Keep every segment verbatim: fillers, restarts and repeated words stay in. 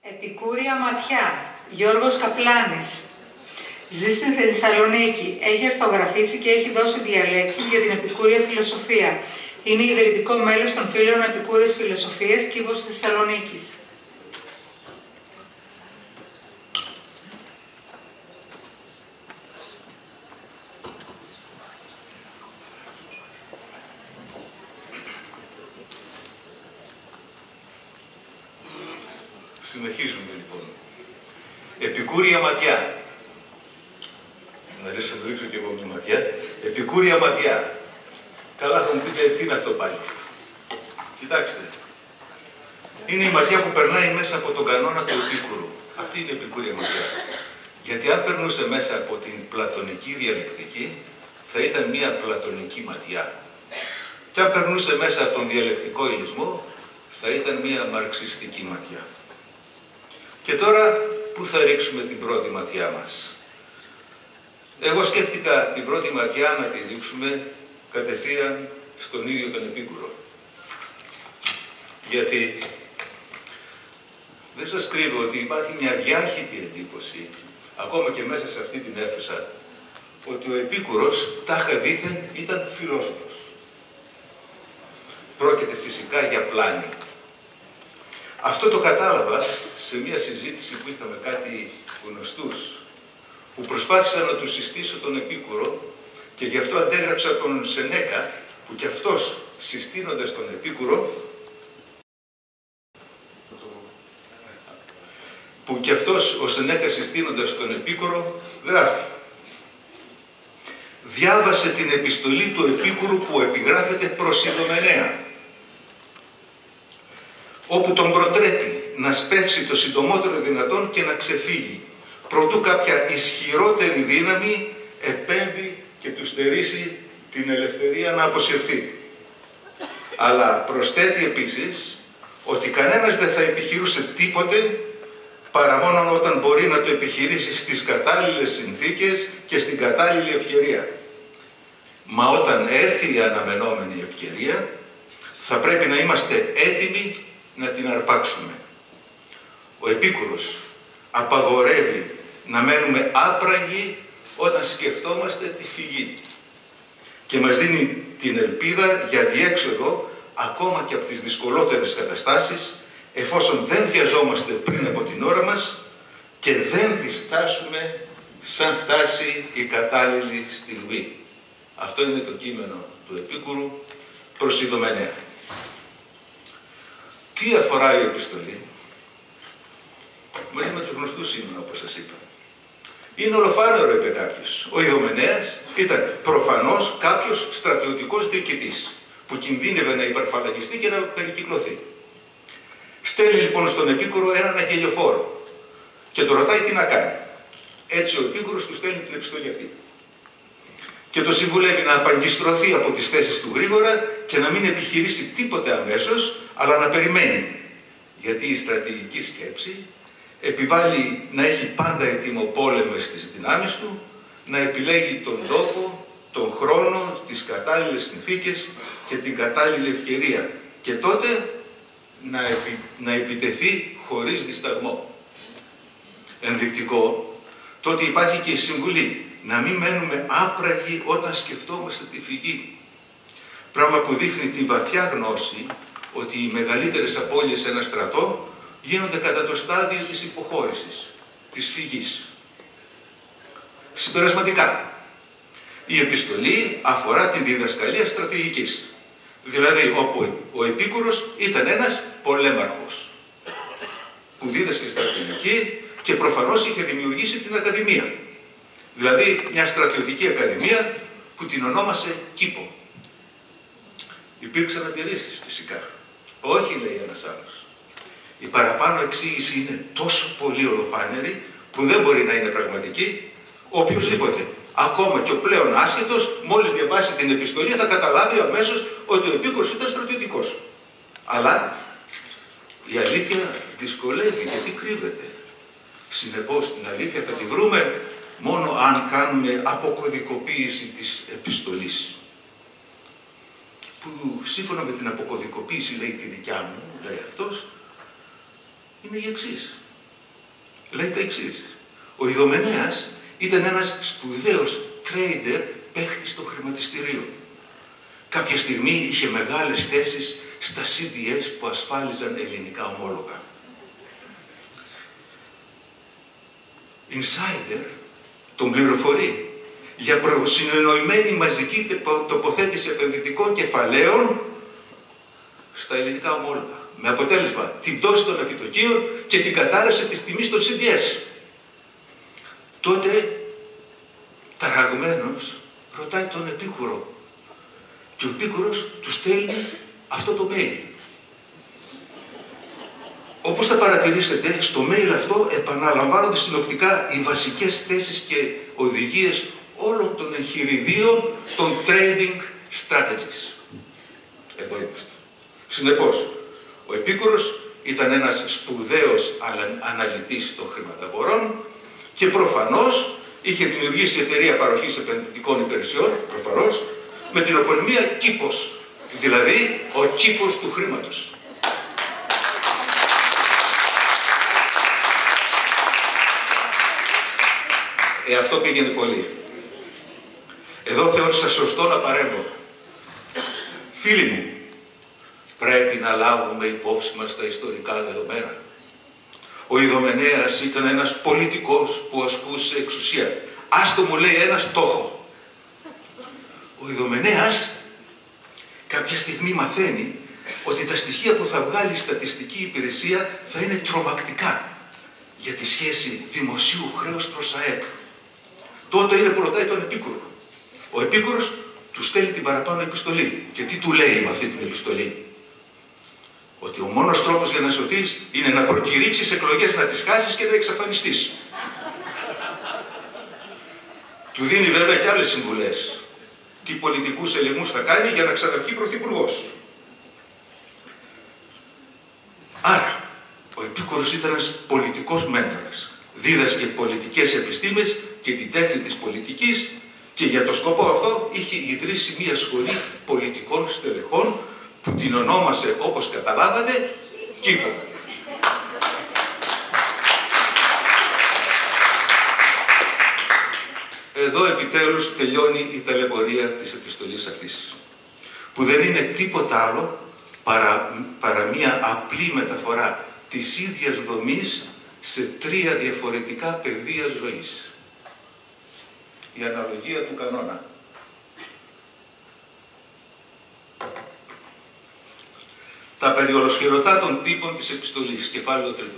Επικούρια ματιά, Γιώργος Καπλάνης. Ζει στην Θεσσαλονίκη, έχει ορθογραφήσει και έχει δώσει διαλέξεις για την επικούρια φιλοσοφία. Είναι ιδρυτικό μέλος των Φίλων Επικούρειας Φιλοσοφίας Κύβος Θεσσαλονίκης. Συνεχίζουμε λοιπόν. Επικούρια ματιά. Να σας ρίξω και εγώ μια ματιά. Επικούρια ματιά. Καλά θα μου πείτε τι είναι αυτό πάλι. Κοιτάξτε. Είναι η ματιά που περνάει μέσα από τον κανόνα του επίκουρου. Αυτή είναι η επικούρια ματιά. Γιατί αν περνούσε μέσα από την πλατωνική διαλεκτική, θα ήταν μια πλατωνική ματιά. Και αν περνούσε μέσα από τον διαλεκτικό ηλισμό, θα ήταν μια μαρξιστική ματιά. Και τώρα, πού θα ρίξουμε την πρώτη ματιά μας. Εγώ σκέφτηκα την πρώτη ματιά να τη ρίξουμε κατευθείαν στον ίδιο τον Επίκουρο. Γιατί δεν σας κρύβω ότι υπάρχει μια διάχυτη εντύπωση, ακόμα και μέσα σε αυτή την αίθουσα, ότι ο Επίκουρος τάχα δήθεν ήταν φιλόσοφος. Πρόκειται φυσικά για πλάνη. Αυτό το κατάλαβα σε μια συζήτηση που είχαμε κάτι γνωστούς, που προσπάθησα να του συστήσω τον Επίκουρο και γι' αυτό αντέγραψα τον Σενέκα, που κι αυτός συστήνοντας τον Επίκουρο, που κι αυτός ο Σενέκα συστήνοντας τον Επίκουρο γράφει: διάβασε την επιστολή του Επίκουρου που επιγράφεται προς Ιδωμενέα, όπου τον προτρέπει να σπεύσει το συντομότερο δυνατόν και να ξεφύγει, προτού κάποια ισχυρότερη δύναμη επέμβει και του στερήσει την ελευθερία να αποσυρθεί. Αλλά προσθέτει επίσης ότι κανένας δεν θα επιχειρούσε τίποτε παρά μόνο όταν μπορεί να το επιχειρήσει στις κατάλληλες συνθήκες και στην κατάλληλη ευκαιρία. Μα όταν έρθει η αναμενόμενη ευκαιρία, θα πρέπει να είμαστε έτοιμοι να την αρπάξουμε. Ο Επίκουρος απαγορεύει να μένουμε άπραγοι όταν σκεφτόμαστε τη φυγή και μας δίνει την ελπίδα για διέξοδο ακόμα και από τις δυσκολότερες καταστάσεις, εφόσον δεν βιαζόμαστε πριν από την ώρα μας και δεν διστάσουμε σαν φτάσει η κατάλληλη στιγμή. Αυτό είναι το κείμενο του Επίκουρου προς Ιδωμενέα. Τι αφορά η επιστολή? Μαζί με τους γνωστούς ήμουν, όπως σας είπα. Είναι ολοφάνερο, είπε κάποιος. Ο Ιδωμενέας ήταν προφανώς κάποιος στρατιωτικός διοικητής που κινδύνευε να υπερφαλαγιστεί και να περικυκλωθεί. Στέλνει λοιπόν στον Επίκουρο έναν αγγελιοφόρο και το ρωτάει τι να κάνει. Έτσι ο Επίκουρος του στέλνει την επιστολή αυτή. Και το συμβουλεύει να απαγκιστρωθεί από τις θέσεις του γρήγορα και να μην επιχειρήσει τίποτε αμέσως, αλλά να περιμένει. Γιατί η στρατηγική σκέψη επιβάλλει να έχει πάντα έτοιμο πόλεμο στις δυνάμεις του, να επιλέγει τον τόπο, τον χρόνο, τις κατάλληλες συνθήκες και την κατάλληλη ευκαιρία. Και τότε να, επι, να επιτεθεί χωρίς δισταγμό. Ενδεικτικό, τότε υπάρχει και η συμβουλή να μην μένουμε άπραγοι όταν σκεφτόμαστε τη φυγή. Πράγμα που δείχνει τη βαθιά γνώση ότι οι μεγαλύτερες απώλειες σε ένα στρατό γίνονται κατά το στάδιο της υποχώρησης, της φυγής. Συμπερασματικά, η επιστολή αφορά τη διδασκαλία στρατηγικής. Δηλαδή, όπου ο Επίκουρος ήταν ένας πολέμαρχος που δίδασκε στρατηγική και προφανώς είχε δημιουργήσει την Ακαδημία. Δηλαδή, μια στρατιωτική ακαδημία που την ονόμασε Κήπο. Υπήρξαν αντιρρήσεις φυσικά. Όχι, λέει ένας άλλος. Η παραπάνω εξήγηση είναι τόσο πολύ ολοφάνερη που δεν μπορεί να είναι πραγματική. Οποιοσδήποτε, ακόμα και ο πλέον άσχετος, μόλις διαβάσει την επιστολή θα καταλάβει αμέσως ότι ο Επίκουρος ήταν στρατιωτικός. Αλλά η αλήθεια δυσκολεύει γιατί κρύβεται. Συνεπώς την αλήθεια θα τη βρούμε μόνο αν κάνουμε αποκωδικοποίηση της επιστολής. Που σύμφωνα με την αποκωδικοποίηση, λέει τη δικιά μου, λέει αυτός, είναι η εξής. λέει τα εξής. Ο Ιδωμενέας ήταν ένας σπουδαίος trader, παίχτης των χρηματιστηρίων. Κάποια στιγμή είχε μεγάλες θέσεις στα σι ντι ες που ασφάλιζαν ελληνικά ομόλογα. Insider τον πληροφορεί για προσυνοημένη μαζική τοποθέτηση επενδυτικών κεφαλαίων στα ελληνικά ομόλογα. Με αποτέλεσμα την πτώση των επιτοκίων και την κατάρρευση της τιμής των σι ντι ες. Τότε, ταραγμένος, ρωτάει τον Επίκουρο και ο Επίκουρος του στέλνει αυτό το mail. Όπως θα παρατηρήσετε, στο mail αυτό επαναλαμβάνονται συνοπτικά οι βασικές θέσεις και οδηγίες όλων των εγχειριδίων των trading strategies. Εδώ είμαστε. Συνεπώς, ο Επίκουρος ήταν ένας σπουδαίος αναλυτής των χρηματαγορών και προφανώς είχε δημιουργήσει εταιρεία παροχής επενδυτικών υπηρεσιών, προφανώς, με την επωνυμία Κήπος, δηλαδή ο κήπος του χρήματος. Ε, αυτό πήγαινε πολύ. Εδώ θεώρησα σωστό να παρέμβω. Φίλοι μου, πρέπει να λάβουμε υπόψη μας τα ιστορικά δεδομένα. Ο Ιδωμενέας ήταν ένας πολιτικός που ασκούσε εξουσία. Άστο μου λέει ένα στόχο. Ο Ιδωμενέας κάποια στιγμή μαθαίνει ότι τα στοιχεία που θα βγάλει η στατιστική υπηρεσία θα είναι τρομακτικά για τη σχέση δημοσίου χρέους προς ΑΕΠ. Τότε είναι που ρωτάει τον Επίκουρο. Ο Επίκουρος του στέλνει την παραπάνω επιστολή. Και τι του λέει με αυτή την επιστολή? Ότι ο μόνος τρόπος για να σωθείς είναι να προκηρύξεις εκλογές, να τις χάσεις και να εξαφανιστείς. Του δίνει βέβαια και άλλες συμβουλές. Τι πολιτικούς ελιγμούς θα κάνει για να ξαναρχεί πρωθυπουργός. Άρα, ο Επίκουρος ήταν ένας πολιτικός μέντορας. Δίδασκε πολιτικές επιστήμες και την τέχνη της πολιτικής και για το σκοπό αυτό είχε ιδρύσει μια σχολή πολιτικών στελεχών που την ονόμασε, όπως καταλάβατε, Κήπο. Εδώ επιτέλους τελειώνει η ταλαιπωρία της επιστολής αυτής, που δεν είναι τίποτα άλλο παρά, παρά μια απλή μεταφορά της ίδιας δομής σε τρία διαφορετικά πεδία ζωής. Η αναλογία του κανόνα. Τα περιολοσχηρωτά των τύπων της επιστολής, κεφάλαιο τρίτο.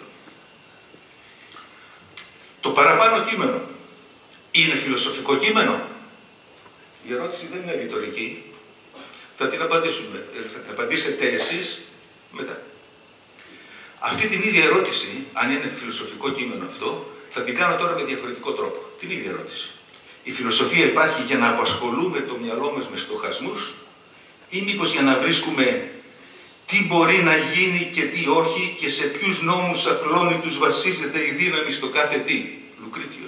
Το παραπάνω κείμενο είναι φιλοσοφικό κείμενο? Η ερώτηση δεν είναι ρητορική. Θα την απαντήσουμε. Θα την απαντήσετε εσείς μετά. Αυτή την ίδια ερώτηση, αν είναι φιλοσοφικό κείμενο αυτό, θα την κάνω τώρα με διαφορετικό τρόπο. Την ίδια ερώτηση. Η φιλοσοφία υπάρχει για να απασχολούμε το μυαλό μας με στοχασμούς ή μήπως για να βρίσκουμε τι μπορεί να γίνει και τι όχι και σε ποιους νόμους ακλόνητους βασίζεται η δύναμη στο κάθε τι? Λουκρίτιος.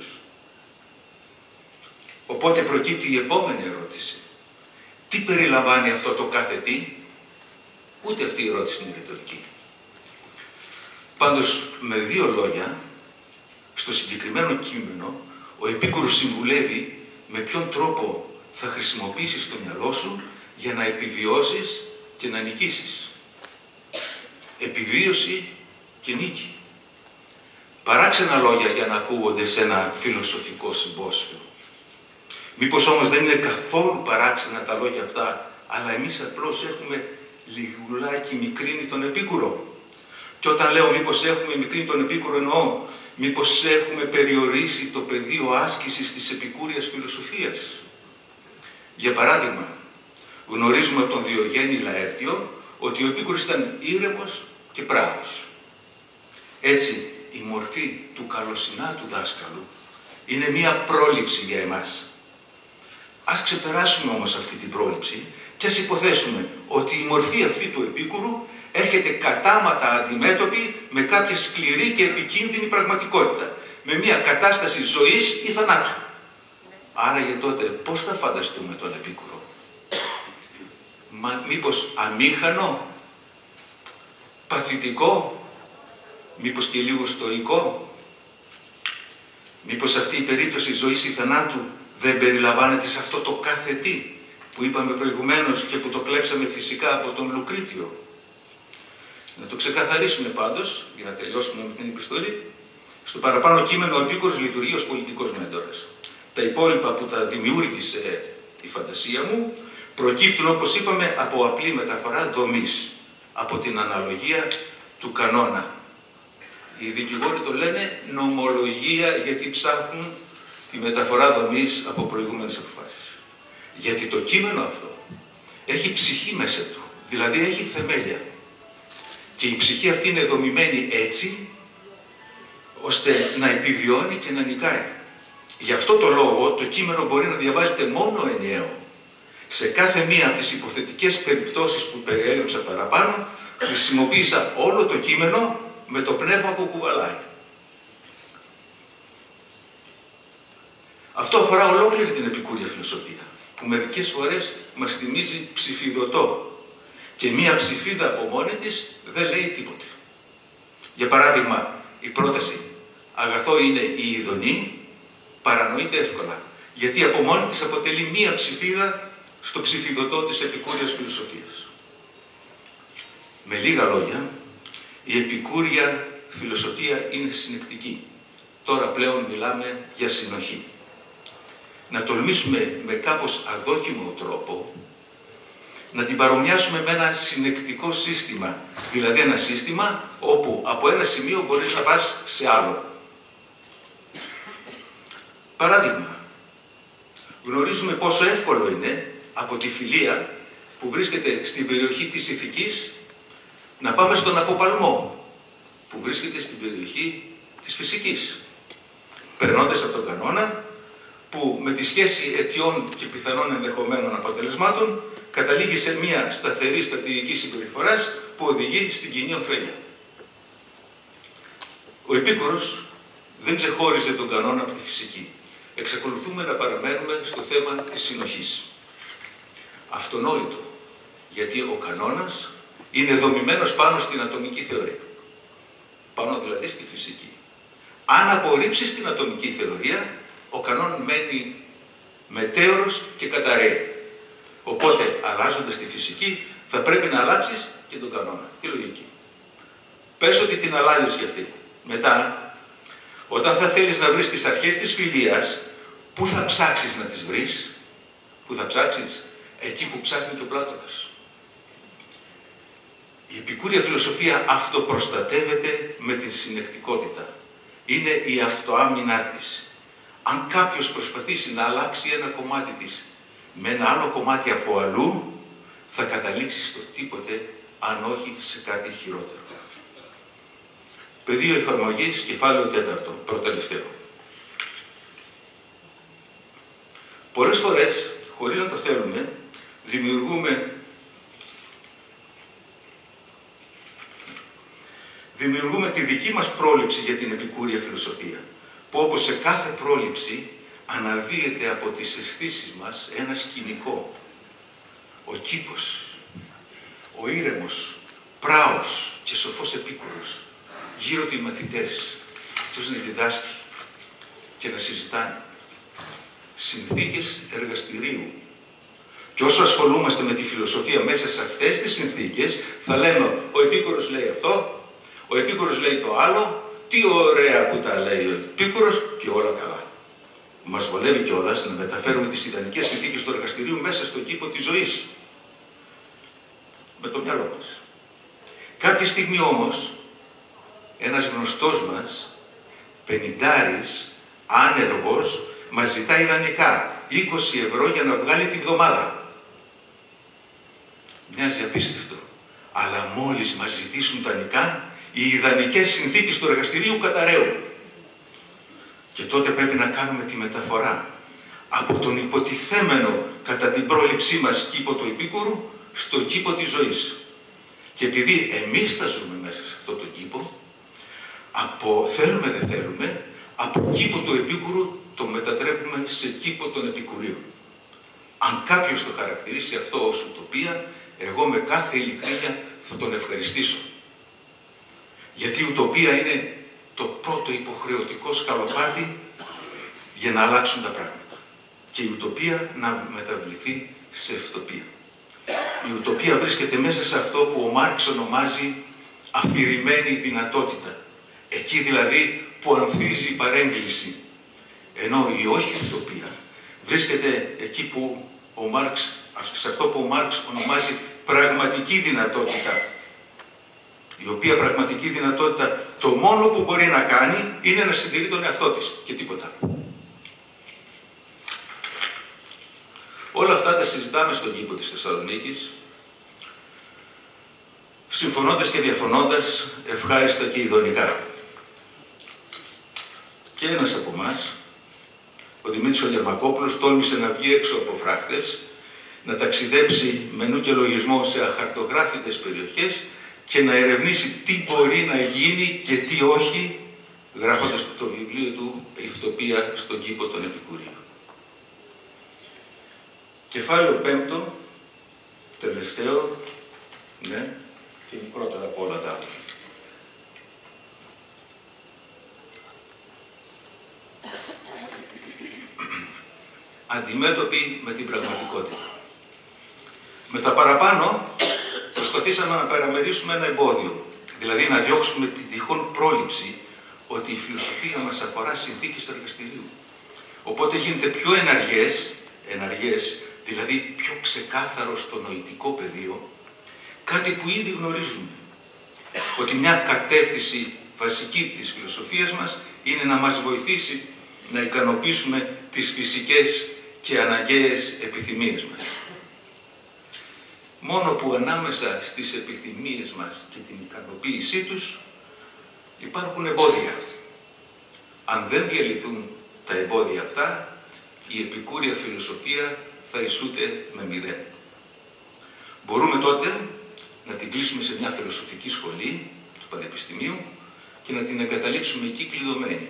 Οπότε προκύπτει η επόμενη ερώτηση. Τι περιλαμβάνει αυτό το κάθε τι? Ούτε αυτή η ερώτηση είναι ρητορική. Πάντως, με δύο λόγια, στο συγκεκριμένο κείμενο, ο Επίκουρος συμβουλεύει με ποιον τρόπο θα χρησιμοποιήσεις το μυαλό σου για να επιβιώσεις και να νικήσεις. Επιβίωση και νίκη. Παράξενα λόγια για να ακούγονται σε ένα φιλοσοφικό συμπόσιο. Μήπως όμως δεν είναι καθόλου παράξενα τα λόγια αυτά, αλλά εμείς απλώς έχουμε λιγουλάκι μικρύνει τον Επίκουρο. Και όταν λέω μήπως έχουμε μικρύνει τον Επίκουρο, εννοώ μήπως έχουμε περιορίσει το πεδίο άσκησης της επικούριας φιλοσοφίας. Για παράδειγμα, γνωρίζουμε από τον Διογέννη Λαέρτιο ότι ο Επίκουρος ήταν ήρεμος και πράγος. Έτσι, η μορφή του καλοσυνάτου δάσκαλου είναι μία πρόληψη για εμάς. Ας ξεπεράσουμε όμως αυτή την πρόληψη και ας υποθέσουμε ότι η μορφή αυτή του Επίκουρου έρχεται κατάματα αντιμέτωπη με κάποια σκληρή και επικίνδυνη πραγματικότητα, με μια κατάσταση ζωής ή θανάτου. Άρα για τότε πώς θα φανταστούμε τον Επίκουρο? Μα, μήπως αμήχανο, παθητικό, μήπως και λίγο στοικό? Μήπως αυτή η περίπτωση ζωής ή θανάτου δεν περιλαμβάνεται σε αυτό το κάθε τι που είπαμε προηγουμένως και που το κλέψαμε φυσικά από τον Λουκρίτιο? Να το ξεκαθαρίσουμε πάντως, για να τελειώσουμε με την επιστολή. Στο παραπάνω κείμενο ο Επίκουρος λειτουργεί ως πολιτικός μέντορας. Τα υπόλοιπα που τα δημιούργησε η φαντασία μου προκύπτουν, όπως είπαμε, από απλή μεταφορά δομής, από την αναλογία του κανόνα. Οι δικηγόροι το λένε νομολογία, γιατί ψάχνουν τη μεταφορά δομής από προηγούμενες αποφάσεις. Γιατί το κείμενο αυτό έχει ψυχή μέσα του, δηλαδή έχει θεμέλια. Και η ψυχή αυτή είναι δομημένη έτσι, ώστε να επιβιώνει και να νικάει. Γι' αυτό το λόγο το κείμενο μπορεί να διαβάζεται μόνο ενιαίο. Σε κάθε μία από τις υποθετικές περιπτώσεις που περιέγραψα παραπάνω, χρησιμοποίησα όλο το κείμενο με το πνεύμα που κουβαλάει. Αυτό αφορά ολόκληρη την επικούρια φιλοσοφία, που μερικές φορές μας θυμίζει ψηφιδωτό. Και μία ψηφίδα από μόνη της δεν λέει τίποτε. Για παράδειγμα, η πρόταση αγαθό είναι η ειδονή παρανοείται εύκολα, γιατί από μόνη της αποτελεί μία ψηφίδα στο ψηφιδωτό της επικούριας φιλοσοφίας. Με λίγα λόγια, η επικούρια φιλοσοφία είναι συνεκτική. Τώρα πλέον μιλάμε για συνοχή. Να τολμήσουμε με κάπως αδόκιμο τρόπο να την παρομοιάσουμε με ένα συνεκτικό σύστημα. Δηλαδή ένα σύστημα όπου από ένα σημείο μπορείς να πας σε άλλο. Παράδειγμα, γνωρίζουμε πόσο εύκολο είναι από τη Φιλία που βρίσκεται στην περιοχή της Ηθικής να πάμε στον Αποπαλμό που βρίσκεται στην περιοχή της Φυσικής. Περνώντας από τον κανόνα που με τη σχέση αιτιών και πιθανών ενδεχομένων αποτελεσμάτων καταλήγει σε μια σταθερή στρατηγική συμπεριφοράς που οδηγεί στην κοινή ωφέλεια. Ο Επίκουρος δεν ξεχώριζε τον κανόνα από τη φυσική. Εξακολουθούμε να παραμένουμε στο θέμα της συνοχής. Αυτονόητο, γιατί ο κανόνας είναι δομημένος πάνω στην ατομική θεωρία. Πάνω δηλαδή στη φυσική. Αν απορρίψεις την ατομική θεωρία, ο κανόνας μένει μετέωρος και καταραίει. Οπότε, αλλάζοντας τη φυσική, θα πρέπει να αλλάξεις και τον κανόνα. Τι λογική. Πες ότι την αλλάζεις και αυτή. Μετά, όταν θα θέλεις να βρεις τις αρχές της φιλίας, πού θα ψάξεις να τις βρεις? Πού θα ψάξεις? Εκεί που ψάχνει και ο Πλάτωνας. Η επικούρια φιλοσοφία αυτοπροστατεύεται με την συνεκτικότητα. Είναι η αυτοάμυνά της. Αν κάποιος προσπαθήσει να αλλάξει ένα κομμάτι της με ένα άλλο κομμάτι από αλλού, θα καταλήξει στο τίποτε, αν όχι σε κάτι χειρότερο. Πεδίο εφαρμογής, κεφάλαιο τέταρτο, προτελευταίο. Πολλές φορές, χωρίς να το θέλουμε, δημιουργούμε, δημιουργούμε τη δική μας πρόληψη για την επικούρια φιλοσοφία, που όπως σε κάθε πρόληψη αναδύεται από τις αισθήσεις μας ένα σκηνικό. Ο κήπος, ο ήρεμος, πράος και σοφός Επίκουρος, γύρω του οι μαθητές, αυτός να διδάσκει και να συζητάνε. Συνθήκες εργαστηρίου. Και όσο ασχολούμαστε με τη φιλοσοφία μέσα σε αυτές τις συνθήκες, θα λέμε ο Επίκουρος λέει αυτό, ο Επίκουρος λέει το άλλο, τι ωραία που τα λέει ο Επίκουρος και όλα καλά. Μας βολεύει κιόλας να μεταφέρουμε τις ιδανικές συνθήκες του εργαστηρίου μέσα στον κήπο της ζωής. Με το μυαλό μας. Κάποια στιγμή όμως, ένας γνωστός μας, πενηντάρης, άνεργος, μας ζητάει ιδανικά είκοσι ευρώ για να βγάλει τη βδομάδα. Μοιάζει απίστευτο. Αλλά μόλις μας ζητήσουν δανεικά, οι ιδανικές συνθήκες του εργαστηρίου καταραίουν. Και τότε πρέπει να κάνουμε τη μεταφορά από τον υποτιθέμενο κατά την πρόληψή μας κήπο του Επίκουρου στον κήπο της ζωής. Και επειδή εμείς θα ζούμε μέσα σε αυτό το κήπο, από θέλουμε δεν θέλουμε, από κήπο του Επίκουρου το μετατρέπουμε σε κήπο των Επικουρίων. Αν κάποιος το χαρακτηρίσει αυτό ως ουτοπία, εγώ με κάθε ειλικρίνεια θα τον ευχαριστήσω. Γιατί η ουτοπία είναι το πρώτο υποχρεωτικό σκαλοπάτι για να αλλάξουν τα πράγματα. Και η ουτοπία να μεταβληθεί σε ευτοπία. Η ουτοπία βρίσκεται μέσα σε αυτό που ο Μάρξ ονομάζει αφηρημένη δυνατότητα. Εκεί δηλαδή που ανθίζει η παρέγκληση. Ενώ η όχι ουτοπία βρίσκεται εκεί που ο Μάρξ, σε αυτό που ο Μάρξ ονομάζει πραγματική δυνατότητα. Η οποία πραγματική δυνατότητα το μόνο που μπορεί να κάνει είναι να συντηρεί τον εαυτό της και τίποτα. Όλα αυτά τα συζητάμε στον κήπο της Θεσσαλονίκης, συμφωνώντας και διαφωνώντας, ευχάριστα και ειδονικά. Και ένας από εμάς, ο Δημήτρης ο Γερμακόπουλος, τόλμησε να βγει έξω από φράχτες, να ταξιδέψει με νου και λογισμό σε αχαρτογράφητες περιοχές και να ερευνήσει τι μπορεί να γίνει και τι όχι, γράφοντας το βιβλίο του «Η Φτοπία στον κήπο των Επικουρίων». Κεφάλαιο πέμπτο, τελευταίο, ναι, και μικρότερα από όλα τα άλλα. Αντιμέτωποι με την πραγματικότητα. Με τα παραπάνω προσπαθήσαμε να παραμερίσουμε ένα εμπόδιο, δηλαδή να διώξουμε την τυχόν πρόληψη ότι η φιλοσοφία μας αφορά συνθήκες εργαστηρίου. Οπότε γίνεται πιο εναργές, εναργές, δηλαδή πιο ξεκάθαρο στο νοητικό πεδίο, κάτι που ήδη γνωρίζουμε. Ότι μια κατεύθυνση βασική της φιλοσοφίας μας είναι να μας βοηθήσει να ικανοποιήσουμε τις φυσικές και αναγκαίες επιθυμίες μας. Μόνο που ανάμεσα στις επιθυμίες μας και την ικανοποίησή τους υπάρχουν εμπόδια. Αν δεν διαλυθούν τα εμπόδια αυτά, η επικούρια φιλοσοφία θα ισούται με μηδέν. Μπορούμε τότε να την κλείσουμε σε μια φιλοσοφική σχολή του Πανεπιστημίου και να την εγκαταλείψουμε εκεί κλειδωμένη.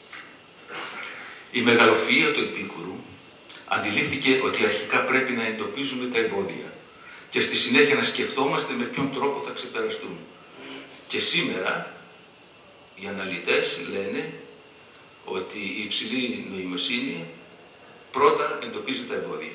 Η μεγαλοφυΐα του Επίκουρου αντιλήφθηκε ότι αρχικά πρέπει να εντοπίζουμε τα εμπόδια και στη συνέχεια να σκεφτόμαστε με ποιον τρόπο θα ξεπεραστούν. Και σήμερα οι αναλυτές λένε ότι η υψηλή νοημοσύνη πρώτα εντοπίζει τα εμπόδια.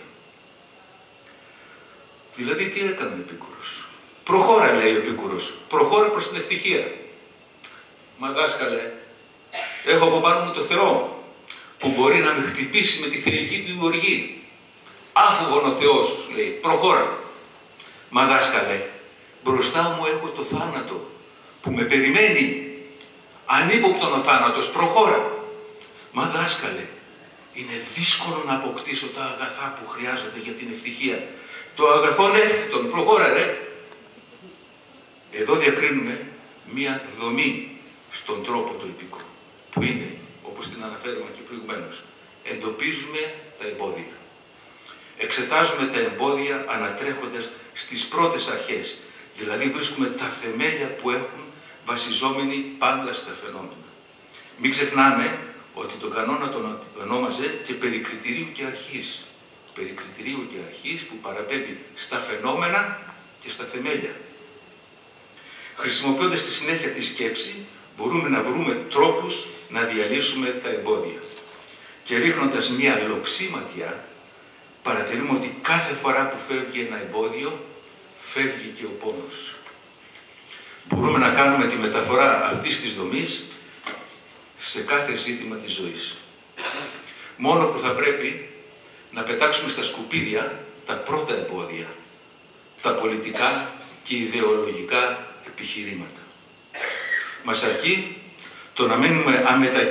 Δηλαδή τι έκανε ο Επίκουρος? Προχώρα, λέει ο Επίκουρος, προχώρα προς την ευτυχία. Μα δάσκαλε, έχω από πάνω μου το Θεό που μπορεί να με χτυπήσει με τη θεϊκή του οργή. Άφοβον ο Θεός, λέει, προχώρα. Μα δάσκαλε, μπροστά μου έχω το θάνατο που με περιμένει. Ανύποπτον ο θάνατος, προχώρα. Μα δάσκαλε, είναι δύσκολο να αποκτήσω τα αγαθά που χρειάζονται για την ευτυχία. Το αγαθόν εύθυτον, προχώρα ρε. Εδώ διακρίνουμε μία δομή στον τρόπο του Επίκουρου, που είναι, όπως την αναφέραμε και προηγουμένως, εντοπίζουμε τα εμπόδια. Εξετάζουμε τα εμπόδια ανατρέχοντας στις πρώτες αρχές, δηλαδή βρίσκουμε τα θεμέλια που έχουν βασιζόμενοι πάντα στα φαινόμενα. Μην ξεχνάμε ότι τον κανόνα τον ονόμαζε και περί κριτηρίου και αρχής. Περί κριτηρίου και αρχής που παραπέμπει στα φαινόμενα και στα θεμέλια. Χρησιμοποιώντας στη συνέχεια τη σκέψη, μπορούμε να βρούμε τρόπους να διαλύσουμε τα εμπόδια. Και ρίχνοντας μία λοξή ματιά, παρατηρούμε ότι κάθε φορά που φεύγει ένα εμπόδιο, φεύγει και ο πόνος. Μπορούμε να κάνουμε τη μεταφορά αυτής της δομής σε κάθε ζήτημα της ζωής. Μόνο που θα πρέπει να πετάξουμε στα σκουπίδια τα πρώτα εμπόδια, τα πολιτικά και ιδεολογικά επιχειρήματα. Μας αρκεί το να μένουμε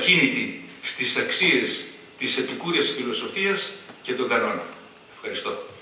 αμετακίνητοι στις αξίες της επικούριας φιλοσοφίας και των κανόνων. Ευχαριστώ.